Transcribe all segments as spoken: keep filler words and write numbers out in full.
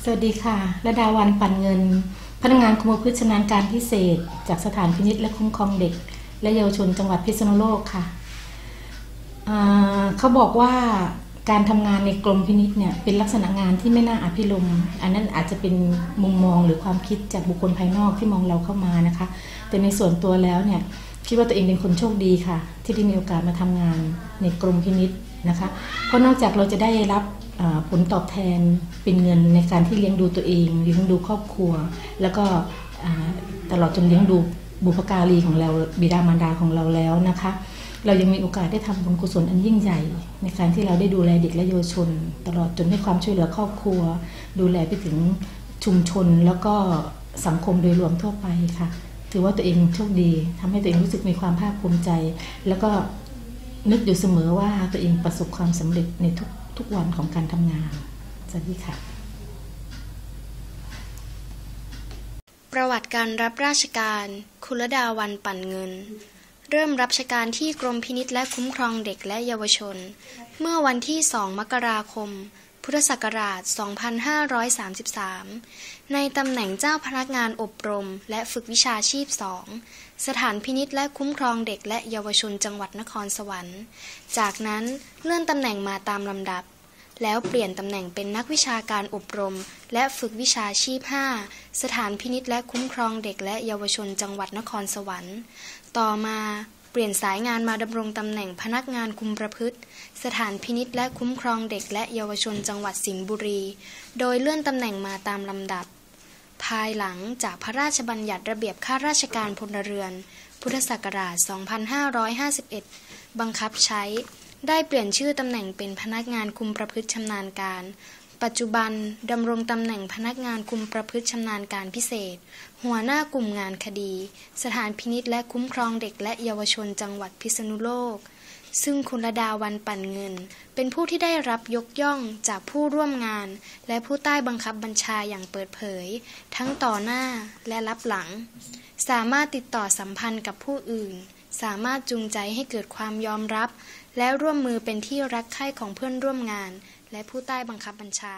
สวัสดีค่ะระดาวันปั่นเงินพนักงานคุมประพฤติชำนาญการพิเศษจากสถานพินิจและคุ้มครองเด็กและเยาวชนจังหวัดพิษณุโลกค่ะเขาบอกว่าการทำงานในกรมพินิจเนี่ยเป็นลักษณะงานที่ไม่น่าอภิรมย์อันนั้นอาจจะเป็นมุมมองหรือความคิดจากบุคคลภายนอกที่มองเราเข้ามานะคะแต่ในส่วนตัวแล้วเนี่ยคิดว่าตัวเองเป็นคนโชคดีค่ะที่ได้มีโอกาสมาทำงานในกรมพินิจนะคะเพราะนอกจากเราจะได้รับผลตอบแทนเป็นเงินในการที่เลี้ยงดูตัวเองเลี้ยงดูครอบครัวแล้วก็ตลอดจนเลี้ยงดูบุพการีของเราบิดามารดาของเราแล้วนะคะเรายังมีโอกาสได้ทำบุญกุศลอันยิ่งใหญ่ในการที่เราได้ดูแลเด็กและเยาวชนตลอดจนให้ความช่วยเหลือครอบครัวดูแลไปถึงชุมชนแล้วก็สังคมโดยรวมทั่วไปค่ะถือว่าตัวเองโชคดีทำให้ตัวเองรู้สึกมีความภาคภูมิใจแล้วก็นึกอยู่เสมอว่าตัวเองประสบความสำเร็จในทุกทุกวันของการทำงานสวัสดีค่ะประวัติการรับราชการคุณระดาวันปั่นเงินเริ่มรับราชการที่กรมพินิจและคุ้มครองเด็กและเยาวชนเมื่อวันที่สองมกราคมพุทธศักราชสองพันห้าร้อยสามสิบสามในตำแหน่งเจ้าพนักงานอบรมและฝึกวิชาชีพสองสถานพินิจและคุ้มครองเด็กและเยาวชนจังหวัดนครสวรรค์จากนั้นเลื่อนตำแหน่งมาตามลำดับแล้วเปลี่ยนตำแหน่งเป็นนักวิชาการอบรมและฝึกวิชาชีพห้าสถานพินิจและคุ้มครองเด็กและเยาวชนจังหวัดนครสวรรค์ต่อมาเปลี่ยนสายงานมาดำรงตำแหน่งพนักงานคุมประพฤติสถานพินิจและคุ้มครองเด็กและเยาวชนจังหวัดสิงห์บุรีโดยเลื่อนตำแหน่งมาตามลำดับภายหลังจากพระราชบัญญัติระเบียบข้าราชการพลเรือนพุทธศักราชสองพันห้าร้อยห้าสิบเอ็ดบังคับใช้ได้เปลี่ยนชื่อตำแหน่งเป็นพนักงานคุมประพฤติชำนาญการปัจจุบันดำรงตำแหน่งพนักงานคุมประพฤติชำนาญการพิเศษหัวหน้ากลุ่มงานคดีสถานพินิจและคุ้มครองเด็กและเยาวชนจังหวัดพิษณุโลกซึ่งคุณระดาวันปั่นเงินเป็นผู้ที่ได้รับยกย่องจากผู้ร่วมงานและผู้ใต้บังคับบัญชาอย่างเปิดเผยทั้งต่อหน้าและลับหลังสามารถติดต่อสัมพันธ์กับผู้อื่นสามารถจูงใจให้เกิดความยอมรับและร่วมมือเป็นที่รักใคร่ของเพื่อนร่วมงานและผู้ใต้บังคับบัญชา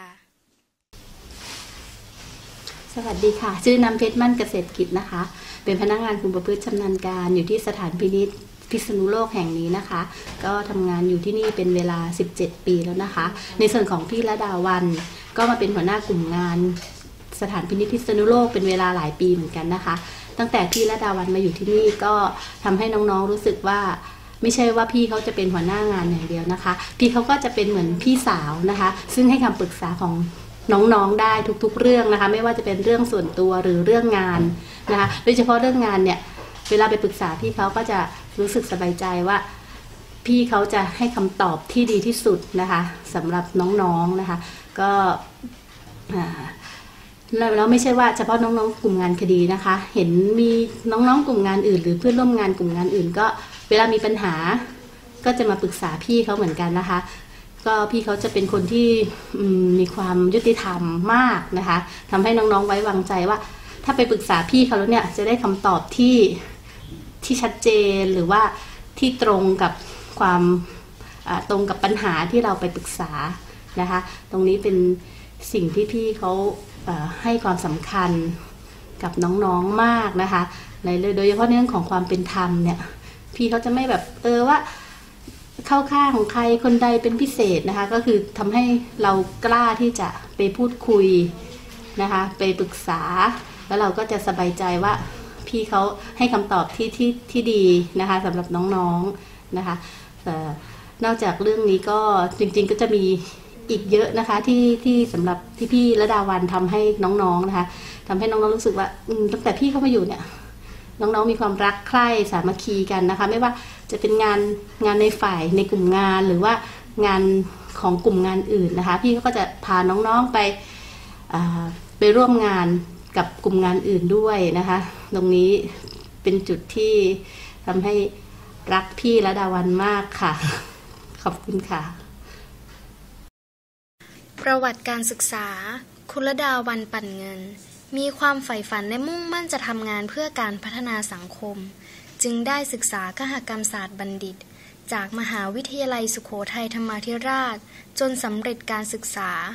สวัสดีค่ะชื่อน้ำเพชรมั่นเกษตรกิจนะคะเป็นพนักงานคุมประพฤติชำนาญการอยู่ที่สถานพินิจพิษณุโลกแห่งนี้นะคะก็ทำงานอยู่ที่นี่เป็นเวลาสิบเจ็ดปีแล้วนะคะในส่วนของพี่ระดาวันก็มาเป็นหัวหน้ากลุ่มงานสถานพินิจพิษณุโลกเป็นเวลาหลายปีเหมือนกันนะคะตั้งแต่พี่ระดาวันมาอยู่ที่นี่ก็ทำให้น้องๆรู้สึกว่าไม่ใช่ว่าพี่เขาจะเป็นหัวหน้างานอย่างเดียวนะคะพี่เขาก็จะเป็นเหมือนพี่สาวนะคะซึ่งให้คำปรึกษาของน้องๆได้ทุกๆเรื่องนะคะไม่ว่าจะเป็นเรื่องส่วนตัวหรือเรื่องงานนะคะโดยเฉพาะเรื่องงานเนี่ยเวลาไปปรึกษาพี่เขาก็จะรู้สึกสบายใจว่าพี่เขาจะให้คำตอบที่ดีที่สุดนะคะสำหรับน้องๆนะคะก็แล้วไม่ใช่ว่าเฉพาะน้องๆกลุ่มงานคดีนะคะเห็นมีน้องๆกลุ่มงานอื่นหรือเพื่อนร่วมงานกลุ่มงานอื่นก็เวลามีปัญหาก็จะมาปรึกษาพี่เขาเหมือนกันนะคะก็พี่เขาจะเป็นคนที่มีความยุติธรรมมากนะคะทำให้น้องๆไว้วางใจว่าถ้าไปปรึกษาพี่เขาแล้วเนี่ยจะได้คำตอบที่ที่ชัดเจนหรือว่าที่ตรงกับความตรงกับปัญหาที่เราไปปรึกษานะคะตรงนี้เป็นสิ่งที่พี่เขาให้ความสำคัญกับน้องๆมากนะคะในโดยเฉพาะเรื่องของความเป็นธรรมเนี่ยพี่เขาจะไม่แบบเออว่าเข้าข้างของใครคนใดเป็นพิเศษนะคะก็คือทำให้เรากล้าที่จะไปพูดคุยนะคะไปปรึกษาแล้วเราก็จะสบายใจว่าพี่เขาให้คำตอบที่ที่ที่ดีนะคะสำหรับน้องๆนะคะนอกจากเรื่องนี้ก็จริงๆก็จะมีอีกเยอะนะคะที่ที่สำหรับที่พี่ระดาวันทำให้น้องๆนะคะทำให้น้องๆรู้สึกว่าตั้งแต่พี่เข้ามาอยู่เนี่ยน้องๆมีความรักใคร่สามัคคีกันนะคะไม่ว่าจะเป็นงานงานในฝ่ายในกลุ่มงานหรือว่างานของกลุ่มงานอื่นนะคะพี่ก็จะพาน้องๆไปไปร่วมงานกับกลุ่มงานอื่นด้วยนะคะตรงนี้เป็นจุดที่ทำให้รักพี่ระดาวันมากค่ะขอบคุณค่ะประวัติการศึกษาคุณระดาวันปั่นเงินมีความใฝ่ฝันและมุ่งมั่นจะทำงานเพื่อการพัฒนาสังคมจึงได้ศึกษาคหกรรมศาสตร์บัณฑิตจากมหาวิทยาลัยสุโขทัยธรรมาธิราชจนสำเร็จการศึกษา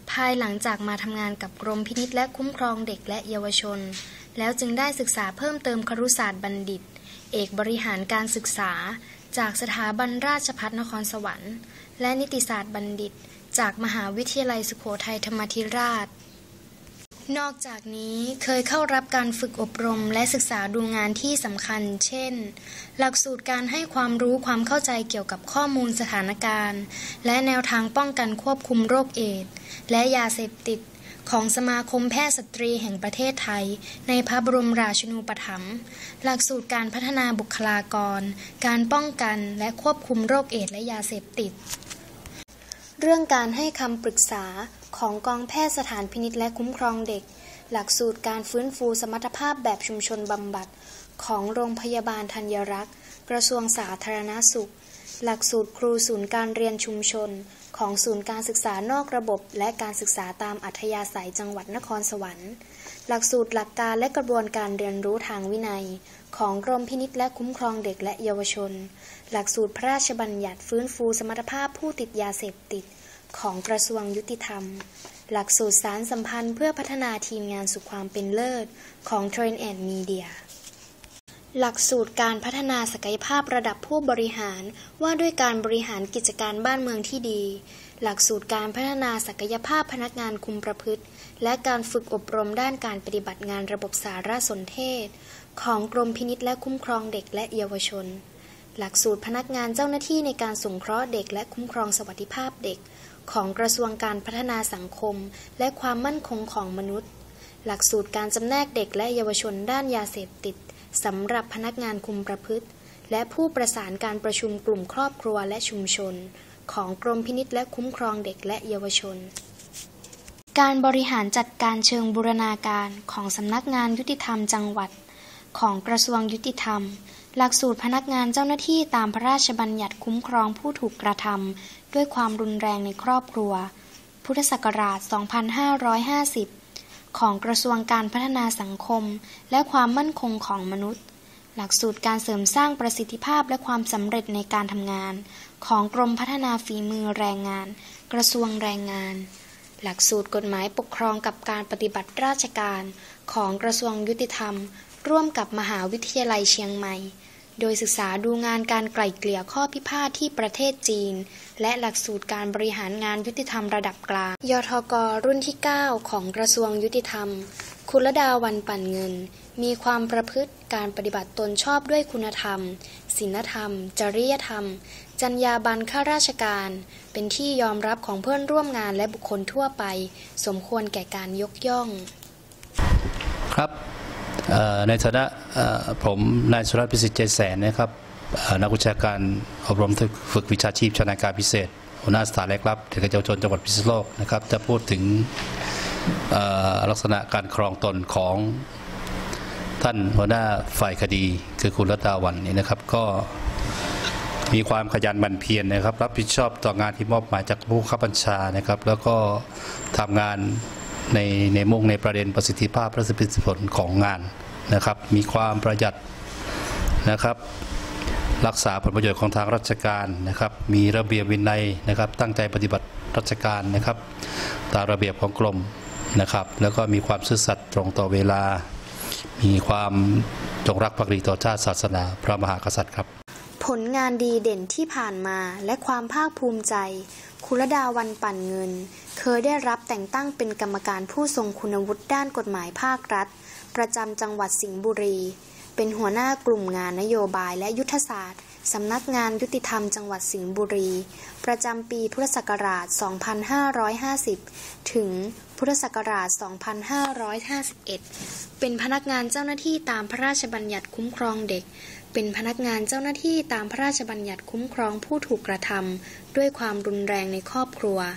ภายหลังจากมาทำงานกับกรมพินิจและคุ้มครองเด็กและเยาวชนแล้วจึงได้ศึกษาเพิ่มเติมครุศาสตร์บัณฑิตเอกบริหารการศึกษาจากสถาบันราชภัฏนครสวรรค์และนิติศาสตร์บัณฑิตจากมหาวิทยาลัยสุโขทัยธรรมาธิราชนอกจากนี้เคยเข้ารับการฝึกอบรมและศึกษาดูงานที่สำคัญเช่นหลักสูตรการให้ความรู้ความเข้าใจเกี่ยวกับข้อมูลสถานการณ์และแนวทางป้องกันควบคุมโรคเอดส์และยาเสพติดของสมาคมแพทย์สตรีแห่งประเทศไทยในพระบรมราชูนูปถัมภ์หลักสูตรการพัฒนาบุคลากรการป้องกันและควบคุมโรคเอดส์และยาเสพติดเรื่องการให้คำปรึกษาของกองแพทย์สถานพินิจและคุ้มครองเด็กหลักสูตรการฟื้นฟูสมรรถภาพแบบชุมชนบำบัดของโรงพยาบาลธัญรักษ์กระทรวงสาธารณสุขหลักสูตรครูศูนย์การเรียนชุมชนของศูนย์การศึกษานอกระบบและการศึกษาตามอัธยาศัยจังหวัดนครสวรรค์หลักสูตรหลักการและกระบวนการเรียนรู้ทางวินัยของกรมพินิจและคุ้มครองเด็กและเยาวชนหลักสูตรพระราชบัญญัติฟื้นฟูสมรรถภาพผู้ติดยาเสพติดของกระทรวงยุติธรรมหลักสูตรสารสัมพันธ์เพื่อพัฒนาทีมงานสู่ความเป็นเลิศของ Trend and Media หลักสูตรการพัฒนาศักยภาพระดับผู้บริหารว่าด้วยการบริหารกิจการบ้านเมืองที่ดีหลักสูตรการพัฒนาศักยภาพพนักงานคุมประพฤติและการฝึกอบรมด้านการปฏิบัติงานระบบสารสนเทศของกรมพินิจและคุ้มครองเด็กและเยาวชนหลักสูตรพนักงานเจ้าหน้าที่ในการสงเคราะห์เด็กและคุ้มครองสวัสดิภาพเด็กของกระทรวงการพัฒนาสังคมและความมั่นคงของมนุษย์หลักสูตรการจำแนกเด็กและเยาวชนด้านยาเสพติดสำหรับพนักงานคุมประพฤติและผู้ประสานการประชุมกลุ่มครอบครัวและชุมชนของกรมพินิจและคุ้มครองเด็กและเยาวชนการบริหารจัดการเชิงบูรณาการของสำนักงานยุติธรรมจังหวัดของกระทรวงยุติธรรมหลักสูตรพนักงานเจ้าหน้าที่ตามพระราชบัญญัติคุ้มครองผู้ถูกกระทำด้วยความรุนแรงในครอบครัวพุทธศักราช สองพันห้าร้อยห้าสิบ ของกระทรวงการพัฒนาสังคมและความมั่นคงของมนุษย์หลักสูตรการเสริมสร้างประสิทธิภาพและความสำเร็จในการทำงานของกรมพัฒนาฝีมือแรงงานกระทรวงแรงงานหลักสูตรกฎหมายปกครองกับการปฏิบัติราชการของกระทรวงยุติธรรมร่วมกับมหาวิทยาลัยเชียงใหม่โดยศึกษาดูงานการไกล่เกลี่ยข้อพิพาทที่ประเทศจีนและหลักสูตรการบริหารงานยุติธรรมระดับกลางยทก.รุ่นที่เก้าของกระทรวงยุติธรรมคุณลดาวันปั่นเงินมีความประพฤติการปฏิบัติตนชอบด้วยคุณธรรมศีลธรรมจริยธรรมจรรยาบรรณข้าราชการเป็นที่ยอมรับของเพื่อนร่วมงานและบุคคลทั่วไปสมควรแก่การยกย่องครับในฐานะผมนายสุรัตน์พิสิทธิ์ใจแสนนะครับนักวิชาการอบรมฝึกวิชาชีพชำนาญการพิเศษหัวหน้าสถานแรกรับเด็กและเยาวชนจังหวัดพิษณุโลกนะครับจะพูดถึงลักษณะการครองตนของท่านหัวหน้าฝ่ายคดีคือคุณรัตดาวันนี่นะครับก็มีความขยันหมั่นเพียรนะครับรับผิดชอบต่องานที่มอบหมายจากผู้บังคับบัญชานะครับแล้วก็ทำงานในในมุ่งในประเด็นประสิทธิภาพและประสิทธิผลของงานนะครับมีความประหยัดนะครับรักษาผลประโยชน์ของทางราชการนะครับมีระเบียบวินัยนะครับตั้งใจปฏิบัติราชการนะครับตามระเบียบของกรมนะครับแล้วก็มีความซื่อสัตย์ตรงต่อเวลามีความจงรักภักดีต่อชาติศาสนาพระมหากษัตริย์ครับผลงานดีเด่นที่ผ่านมาและความภาคภูมิใจคุณลดาวันปั่นเงินเคยได้รับแต่งตั้งเป็นกรรมการผู้ทรงคุณวุฒิด้านกฎหมายภาครัฐประจำจังหวัดสิงห์บุรีเป็นหัวหน้ากลุ่มงานนโยบายและยุทธศาสตร์สำนักงานยุติธรรมจังหวัดสิงห์บุรีประจำปีพุทธศักราช สองพันห้าร้อยห้าสิบ ถึงพุทธศักราช สองพันห้าร้อยห้าสิบเอ็ด เป็นพนักงานเจ้าหน้าที่ตามพระราชบัญญัติคุ้มครองเด็กเป็นพนักงานเจ้าหน้าที่ตามพระราชบัญญัติคุ้มครองผู้ถูกกระทำด้วยความรุนแรงในครอบครัว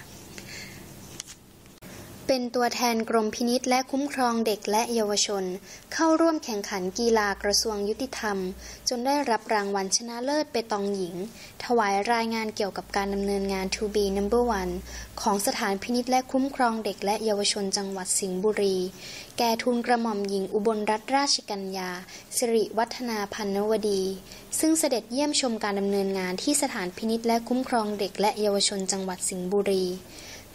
เป็นตัวแทนกรมพินิจและคุ้มครองเด็กและเยาวชนเข้าร่วมแข่งขันกีฬากระทรวงยุติธรรมจนได้รับรางวัลชนะเลิศเปตองหญิงถวายรายงานเกี่ยวกับการดำเนินงาน ทู บี นัมเบอร์ วัน ของสถานพินิจและคุ้มครองเด็กและเยาวชนจังหวัดสิงห์บุรีแก่ทูลกระหม่อมหญิงอุบลรัตนราชกัญญาสิริวัฒนาพันนวดีซึ่งเสด็จเยี่ยมชมการดำเนินงานที่สถานพินิจและคุ้มครองเด็กและเยาวชนจังหวัดสิงห์บุรี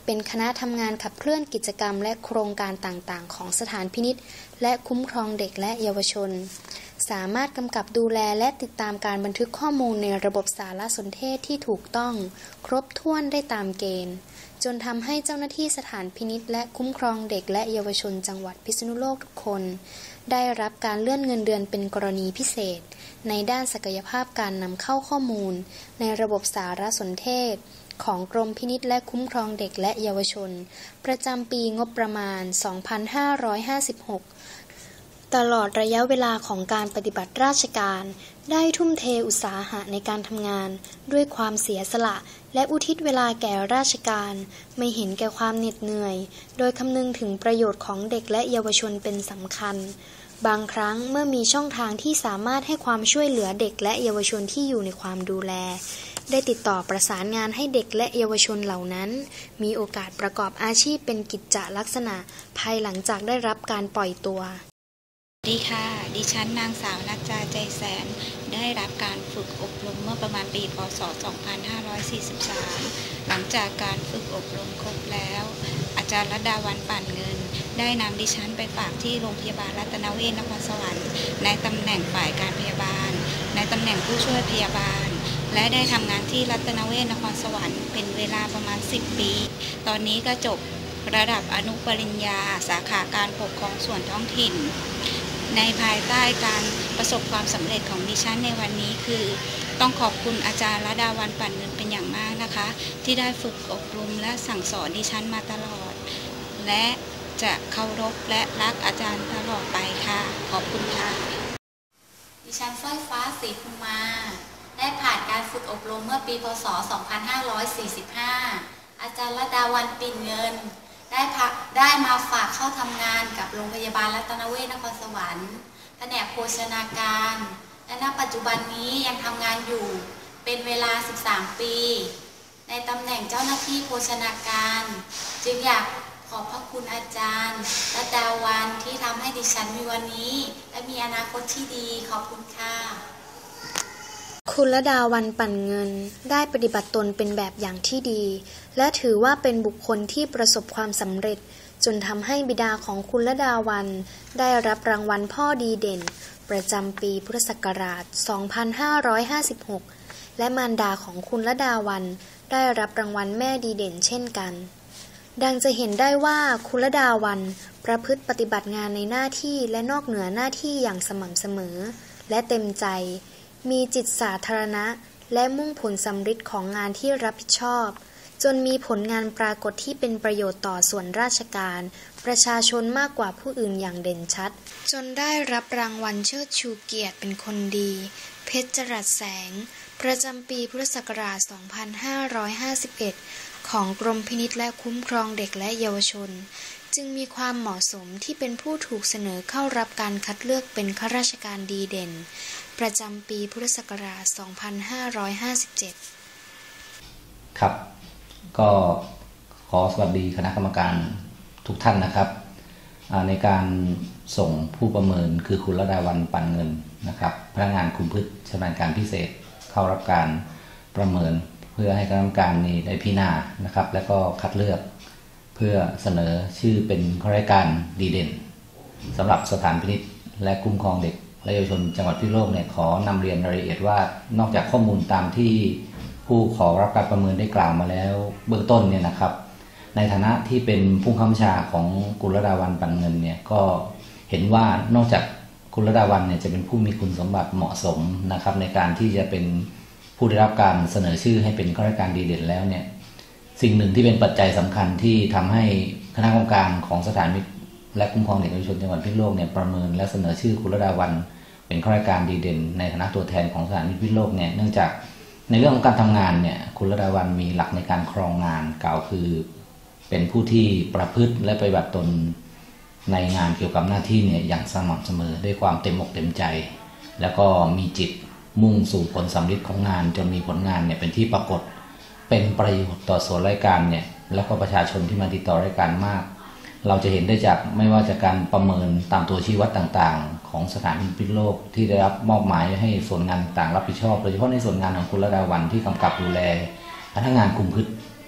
เป็นคณะทำงานขับเคลื่อนกิจกรรมและโครงการต่างๆของสถานพินิจและคุ้มครองเด็กและเยาวชนสามารถกำกับดูแลและติดตามการบันทึกข้อมูลในระบบสารสนเทศที่ถูกต้องครบถ้วนได้ตามเกณฑ์จนทำให้เจ้าหน้าที่สถานพินิจและคุ้มครองเด็กและเยาวชนจังหวัดพิษณุโลกทุกคนได้รับการเลื่อนเงินเดือนเป็นกรณีพิเศษในด้านศักยภาพการนำเข้าข้อมูลในระบบสารสนเทศของกรมพินิจและคุ้มครองเด็กและเยาวชนประจำปีงบประมาณ สองพันห้าร้อยห้าสิบหก ตลอดระยะเวลาของการปฏิบัติราชการได้ทุ่มเทอุตสาหะในการทำงานด้วยความเสียสละและอุทิศเวลาแก่ราชการไม่เห็นแก่ความเหน็ดเหนื่อยโดยคำนึงถึงประโยชน์ของเด็กและเยาวชนเป็นสำคัญบางครั้งเมื่อมีช่องทางที่สามารถให้ความช่วยเหลือเด็กและเยาวชนที่อยู่ในความดูแลได้ติดต่อประสานงานให้เด็กและเยาวชนเหล่านั้นมีโอกาสประกอบอาชีพเป็นกิจจลักษณะภายหลังจากได้รับการปล่อยตัวสวัสดีค่ะดิฉันนางสาวนัจจาใจแสนได้รับการฝึกอบรมเมื่อประมาณปีพ.ศ. สองพันห้าร้อยสี่สิบสาม หลังจากการฝึกอบรมครบแล้วอาจารย์รัตดาวันปั่นเงินได้นำดิฉันไปฝากที่โรงพยาบาลรัตนเวชนครสวรรค์ในตำแหน่งฝ่ายการพยาบาลในตำแหน่งผู้ช่วยพยาบาลและได้ทำงานที่รัตนเวชนครสวรรค์เป็นเวลาประมาณสิบปีตอนนี้ก็จบระดับอนุปริญญาสาขาการปกครองส่วนท้องถิ่นในภายใต้การประสบความสำเร็จของดิฉันในวันนี้คือต้องขอบคุณอาจารย์รัตดาวันปั่นเงินเป็นอย่างมากนะคะที่ได้ฝึกอบรมและสั่งสอนดิฉันมาตลอดและจะเคารพและรักอาจารย์ตลอดไปค่ะขอบคุณค่ะดิฉันสร้อยฟ้าศรีภูมาได้ผ่านการฝึกอบรมเมื่อปีพ.ศ. สองพันห้าร้อยสี่สิบห้าอาจารย์รัตดาวันปิ่นเงินได้พักได้มาฝากเข้าทำงานกับโรงพยาบาลรัตนเวชนครสวรรค์แผนกโภชนาการและณปัจจุบันนี้ยังทำงานอยู่เป็นเวลาสิบสามปีในตำแหน่งเจ้าหน้าที่โภชนาการจึงอยากขอบพระคุณอาจารย์รัตดาวันที่ทำให้ดิฉันมีวันนี้และมีอนาคตที่ดีขอบคุณค่ะคุณรัตดาวันปั่นเงินได้ปฏิบัติตนเป็นแบบอย่างที่ดีและถือว่าเป็นบุคคลที่ประสบความสำเร็จจนทำให้บิดาของคุณรัตดาวันได้รับรางวัลพ่อดีเด่นประจำปีพุทธศักราช สองพันห้าร้อยห้าสิบหก และมารดาของคุณรัตดาวันได้รับรางวัลแม่ดีเด่นเช่นกันดังจะเห็นได้ว่าคุณรัตดาวันประพฤติปฏิบัติงานในหน้าที่และนอกเหนือหน้าที่อย่างสม่ำเสมอและเต็มใจมีจิตสาธารณะและมุ่งผลสำเร็จของงานที่รับผิดชอบจนมีผลงานปรากฏที่เป็นประโยชน์ต่อส่วนราชการประชาชนมากกว่าผู้อื่นอย่างเด่นชัดจนได้รับรางวัลเชิดชูเกียรติเป็นคนดีเพชรจรัสแสงประจำปีพุทธศักราช สองพันห้าร้อยห้าสิบเอ็ด ของกรมพินิจและคุ้มครองเด็กและเยาวชนจึงมีความเหมาะสมที่เป็นผู้ถูกเสนอเข้ารับการคัดเลือกเป็นข้าราชการดีเด่นประจำปีพุทธศักราช สองพันห้าร้อยห้าสิบเจ็ดครับก็ขอสวัสดีคณะกรรมการทุกท่านนะครับในการส่งผู้ประเมินคือคุณรัตดาวันปั่นเงินนะครับพนักงานคุมพืชชำนาญการพิเศษเข้ารับการประเมินเพื่อให้คณะกรรมการนี้ได้พิจารณานะครับและก็คัดเลือกเพื่อเสนอชื่อเป็นข้าราชการดีเด่นสำหรับสถานพินิจและคุ้มครองเด็กและเยาวชนจังหวัดพิษณุโลกเนี่ยขอนำเรียนรายละเอียดว่านอกจากข้อมูลตามที่ผู้ขอรับการประเมินได้กล่าวมาแล้วเบื้องต้นเนี่ยนะครับในฐานะที่เป็นผู้ข้าราชการของคุณรัตดาวันปั่นเงินเนี่ยก็เห็นว่านอกจากคุณรัตดาวันเนี่ยจะเป็นผู้มีคุณสมบัติเหมาะสมนะครับในการที่จะเป็นผู้ได้รับการเสนอชื่อให้เป็นข้าราชการดีเด่นแล้วเนี่ยสิ่งหนึ่งที่เป็นปัจจัยสำคัญที่ทำให้คณะกรรมการของสถานพินิจและคุ้มครองเด็กและเยาวชนจังหวัดพิษณุโลกเนี่ยประเมินและเสนอชื่อคุณรัตดาวันเป็นข้าราชการดีเด่นในฐานะตัวแทนของสถานพินิจพิษณุโลกเนี่ยเนื่องจากในเรื่องของการทำงานเนี่ยคุณรัตดาวันมีหลักในการครองงานกล่าวคือเป็นผู้ที่ประพฤติและปฏิบัติตนในงานเกี่ยวกับหน้าที่เนี่ยอย่างสม่ำเสมอด้วยความเต็มอกเต็มใจแล้วก็มีจิตมุ่งสู่ผลสำเร็จของงานจนมีผลงานเนี่ยเป็นที่ปรากฏเป็นประโยชน์ต่อส่วนราชการเนี่ยแล้วก็ประชาชนที่มาติดต่อรายการมากเราจะเห็นได้จากไม่ว่าจากการประเมินตามตัวชี้วัดต่างๆของสถานพินิจพิษณุโลกที่ได้รับมอบหมายให้ส่วนงานต่างรับผิดชอบโดยเฉพาะในส่วนงานของคุณรัตดาวันที่กำกับดูแลพนักงานคุมพืช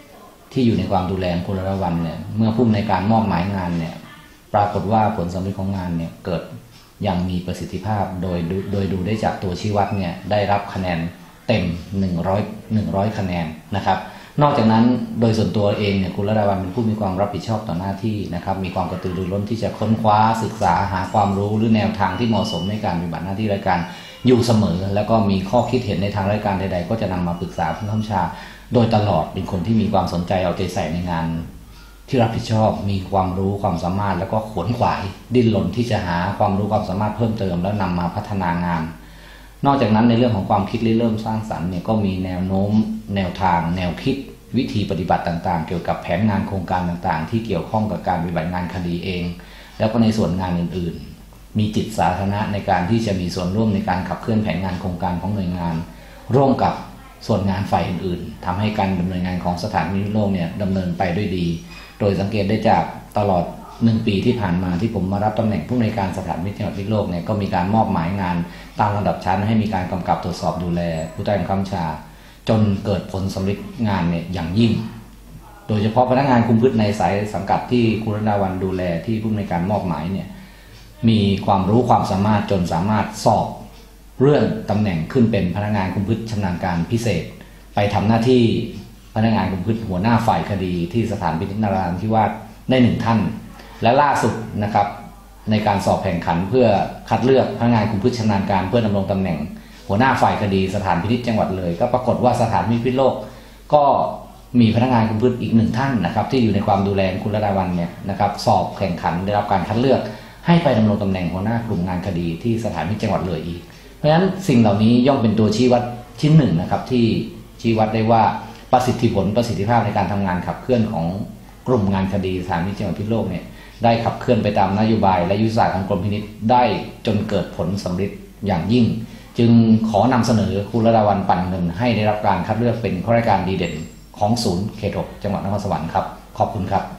ที่อยู่ในความดูแลของคุณระดาวันเนี่ยเมื่อผู้อำนวยการมอบหมายงานเนี่ยปรากฏว่าผลสำเร็จของงานเนี่ยเกิดอย่างมีประสิทธิภาพโดยโดยดูได้จากตัวชี้วัดเนี่ยได้รับคะแนนเต็มหนึ่งร้อย หนึ่งร้อยคะแนนนะครับนอกจากนั้นโดยส่วนตัวเองเนี่ยคุณระดาวันเป็นผู้มีความรับผิดชอบต่อหน้าที่นะครับมีความกระตือรือร้นที่จะค้นคว้าศึกษาหาความรู้หรือแนวทางที่เหมาะสมในการปฏิบัติหน้าที่ราชการอยู่เสมอแล้วก็มีข้อคิดเห็นในทางราชการใดๆก็จะนำมาปรึกษาผู้บังคับบัญชาโดยตลอดเป็นคนที่มีความสนใจเอาใจใส่ในงานที่รับผิดชอบมีความรู้ความสามารถแล้วก็ขวนขวายดิ้นรนที่จะหาความรู้ความสามารถเพิ่มเติมแล้วนำมาพัฒนางานนอกจากนั้นในเรื่องของความคิดริเริ่มสร้างสรรค์เนี่ยก็มีแนวโน้มแนวทางแนวคิดวิธีปฏิบัติต่างๆเกี่ยวกับแผนงานโครงการต่างๆที่เกี่ยวข้องกับการปฏิบัติงานคดีเองแล้วก็ในส่วนงานอื่นๆมีจิตสาธารณะในการที่จะมีส่วนร่วมในการขับเคลื่อนแผนงานโครงการของหน่วยงานร่วมกับส่วนงานฝ่ายอื่นๆทำให้การดำเนินงานของสถานพินิจโลกเนี่ยดำเนินไปด้วยดีโดยสังเกตได้จากตลอดหนึ่งปีที่ผ่านมาที่ผมมารับตำแหน่งผู้อำนวยการสถานพินิจจังหวัดพิษณุโลกเนี่ยก็มีการมอบหมายงานตามลำดับชั้นให้มีการกำกับตรวจสอบดูแลผู้ใต้บังคับบัญชาจนเกิดผลสำเร็จงานเนี่ยอย่างยิ่งโดยเฉพาะพนักงานคุมพืชในสายสังกัดที่คุณระดาวันดูแลที่ผู้อำนวยการมอบหมายเนี่ยมีความรู้ความสามารถจนสามารถสอบเลื่อนตำแหน่งขึ้นเป็นพนักงานคุมพืชชำนาญการพิเศษไปทำหน้าที่พนักงานคุมพืชหัวหน้าฝ่ายคดีที่สถานพินิจนราธิวาสได้หนึ่งท่านและล่าสุดนะครับในการสอบแข่งขันเพื่อคัดเลือกพนักงานคุมพืชชำนาญการเพื่อดำรงตำแหน่งหัวหน้าฝ่ายคดีสถานพินิจจังหวัดเลยก็ปรากฏว่าสถานพินิจพิษณุโลกก็มีพนักงานคุมพืชอีกหนึ่งท่านนะครับที่อยู่ในความดูแลของคุณระดาวันเนี่ยนะครับสอบแข่งขันได้รับการคัดเลือกให้ไปดำรงตำแหน่งหัวหน้ากลุ่มงานคดีที่สถานพินิจจังหวัดเลยอีกเพราะฉะนั้นสิ่งเหล่านี้ย่อมเป็นตัวชี้วัดชิ้นหนึ่งนะครับที่ชี้วัดได้ว่าประสิทธิผลประสิทธิภาพในการทำงานขับเคลื่อนของกลุ่มงานคดีสถานพินิจจังหวัดพิษณุโลกเนี่ยได้ขับเคลื่อนไปตามนโยบายและยุทธศาสตร์ของกรมพินิจได้จนเกิดผลสำเร็จอย่างยิ่งจึงขอนำเสนอคุณระดาวันปั่นเงินให้ได้รับการคัดเลือกเป็นข้าราชการดีเด่นของศูนย์เขตหกจังหวัดนครสวรรค์ครับขอบคุณครับ